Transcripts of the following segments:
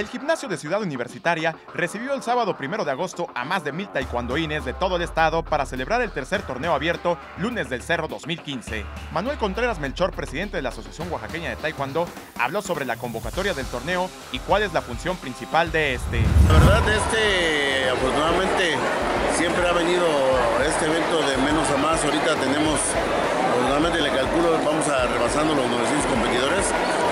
El gimnasio de Ciudad Universitaria recibió el sábado 1 de agosto a más de 1000 taekwondoines de todo el estado para celebrar el tercer torneo abierto Lunes del Cerro 2015. Manuel Contreras Melchor, presidente de la Asociación Oaxaqueña de Taekwondo, habló sobre la convocatoria del torneo y cuál es la función principal de este. La verdad, afortunadamente siempre ha venido este evento de menos a más. Ahorita tenemos, afortunadamente le calculo, vamos rebasando los 900 competidores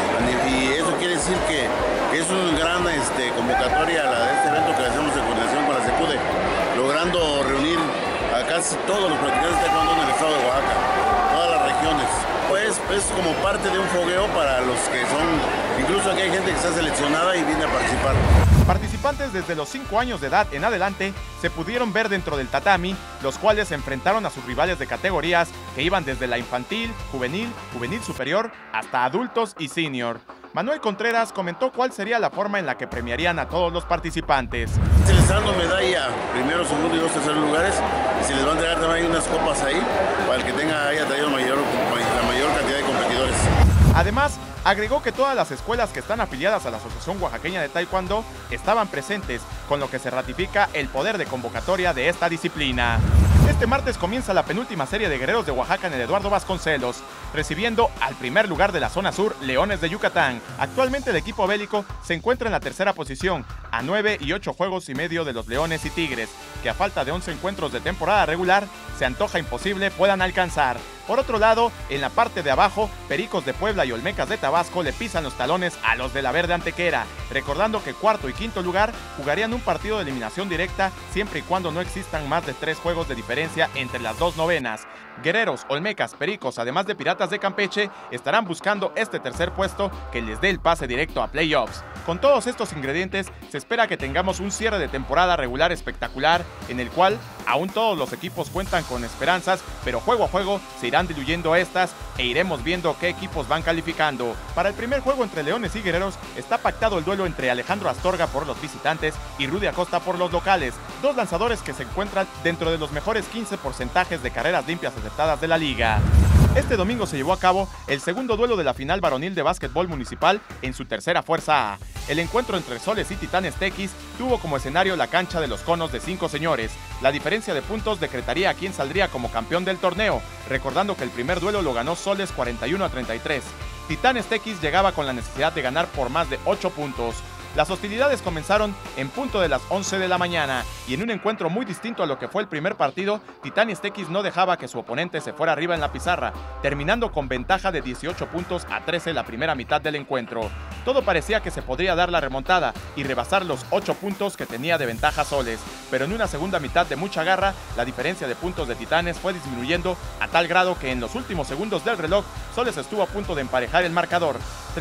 y eso quiere decir que es una gran convocatoria de este evento que hacemos en coordinación con la SECUDE, logrando reunir a casi todos los practicantes de taekwondo en el estado de Oaxaca, todas las regiones. Pues es como parte de un fogueo para los que son, incluso aquí hay gente que está seleccionada y viene a participar. Participantes desde los 5 años de edad en adelante se pudieron ver dentro del tatami, los cuales se enfrentaron a sus rivales de categorías que iban desde la infantil, juvenil, juvenil superior, hasta adultos y senior. Manuel Contreras comentó cuál sería la forma en la que premiarían a todos los participantes. Se les está dando medalla, primero, segundo y 2 terceros lugares, y se les va a entregar también unas copas ahí, para el que haya traído la mayor cantidad de competidores. Además, agregó que todas las escuelas que están afiliadas a la Asociación Oaxaqueña de Taekwondo estaban presentes, con lo que se ratifica el poder de convocatoria de esta disciplina. Este martes comienza la penúltima serie de guerreros de Oaxaca en el Eduardo Vasconcelos, recibiendo al primer lugar de la zona sur, Leones de Yucatán. Actualmente el equipo bélico se encuentra en la tercera posición, a 9 y 8 juegos y medio de los Leones y Tigres, que a falta de 11 encuentros de temporada regular, se antoja imposible puedan alcanzar. Por otro lado, en la parte de abajo, Pericos de Puebla y Olmecas de Tabasco le pisan los talones a los de la Verde Antequera, recordando que cuarto y quinto lugar jugarían un partido de eliminación directa siempre y cuando no existan más de 3 juegos de diferencia entre las dos novenas. Guerreros, Olmecas, Pericos, además de Piratas de Campeche, estarán buscando este tercer puesto que les dé el pase directo a playoffs. Con todos estos ingredientes, se espera que tengamos un cierre de temporada regular espectacular, en el cual aún todos los equipos cuentan con esperanzas, pero juego a juego se irán diluyendo estas e iremos viendo qué equipos van calificando. Para el primer juego entre Leones y Guerreros está pactado el duelo entre Alejandro Astorga por los visitantes y Rudy Acosta por los locales, dos lanzadores que se encuentran dentro de los mejores 15 porcentajes de carreras limpias aceptadas de la liga. Este domingo se llevó a cabo el segundo duelo de la final varonil de básquetbol municipal en su tercera fuerza A. El encuentro entre Soles y Titanes Tequis tuvo como escenario la cancha de los conos de 5 señores. La diferencia de puntos decretaría a quién saldría como campeón del torneo, recordando que el primer duelo lo ganó Soles 41-33. Titanes Tequis llegaba con la necesidad de ganar por más de 8 puntos. Las hostilidades comenzaron en punto de las 11 de la mañana y en un encuentro muy distinto a lo que fue el primer partido, Titanes Tequis no dejaba que su oponente se fuera arriba en la pizarra, terminando con ventaja de 18 puntos a 13 la primera mitad del encuentro. Todo parecía que se podría dar la remontada y rebasar los 8 puntos que tenía de ventaja Soles, pero en una segunda mitad de mucha garra, la diferencia de puntos de Titanes fue disminuyendo a tal grado que en los últimos segundos del reloj, Soles estuvo a punto de emparejar el marcador.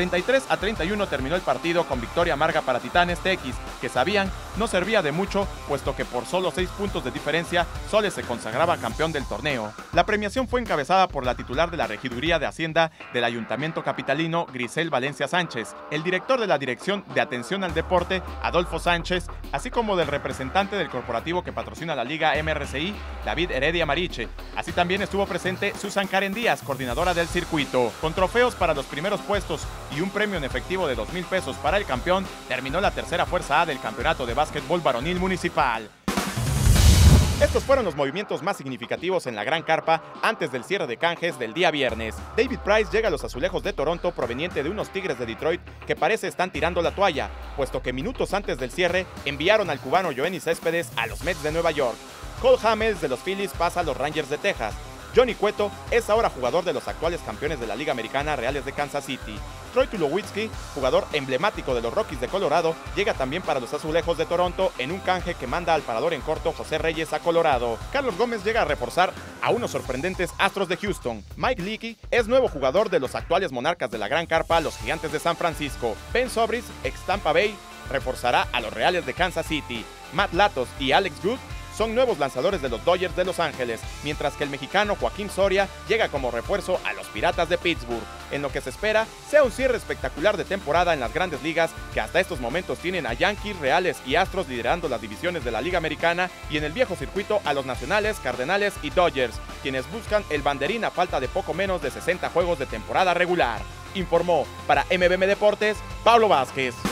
33-31 terminó el partido con victoria amarga para Titanes Tequis, que sabían no servía de mucho, puesto que por solo 6 puntos de diferencia, Soles se consagraba campeón del torneo. La premiación fue encabezada por la titular de la Regiduría de Hacienda del Ayuntamiento Capitalino, Grisel Valencia Sánchez, el director de la Dirección de Atención al Deporte, Adolfo Sánchez, así como del representante del corporativo que patrocina la Liga MRCI, David Heredia Mariche. Así también estuvo presente Susan Karen Díaz, coordinadora del circuito. Con trofeos para los primeros puestos y un premio en efectivo de 2,000 pesos para el campeón, terminó la tercera fuerza A del campeonato de básquetbol varonil municipal. Estos fueron los movimientos más significativos en la Gran Carpa antes del cierre de canjes del día viernes. David Price llega a los Azulejos de Toronto proveniente de unos Tigres de Detroit que parece están tirando la toalla, puesto que minutos antes del cierre enviaron al cubano Yoenis Céspedes a los Mets de Nueva York. Cole Hamels de los Phillies pasa a los Rangers de Texas. Johnny Cueto es ahora jugador de los actuales campeones de la Liga Americana, Reales de Kansas City. Troy Tulowitzki, jugador emblemático de los Rockies de Colorado, llega también para los Azulejos de Toronto en un canje que manda al parador en corto José Reyes a Colorado. Carlos Gómez llega a reforzar a unos sorprendentes Astros de Houston. Mike Leakey es nuevo jugador de los actuales monarcas de la Gran Carpa, los Gigantes de San Francisco. Ben Sobris, ex Tampa Bay, reforzará a los Reales de Kansas City. Matt Latos y Alex Good son nuevos lanzadores de los Dodgers de Los Ángeles, mientras que el mexicano Joaquín Soria llega como refuerzo a los Piratas de Pittsburgh, en lo que se espera sea un cierre espectacular de temporada en las grandes ligas, que hasta estos momentos tienen a Yankees, Reales y Astros liderando las divisiones de la Liga Americana, y en el viejo circuito a los Nacionales, Cardenales y Dodgers, quienes buscan el banderín a falta de poco menos de 60 juegos de temporada regular. Informó para MBM Deportes, Pablo Vázquez.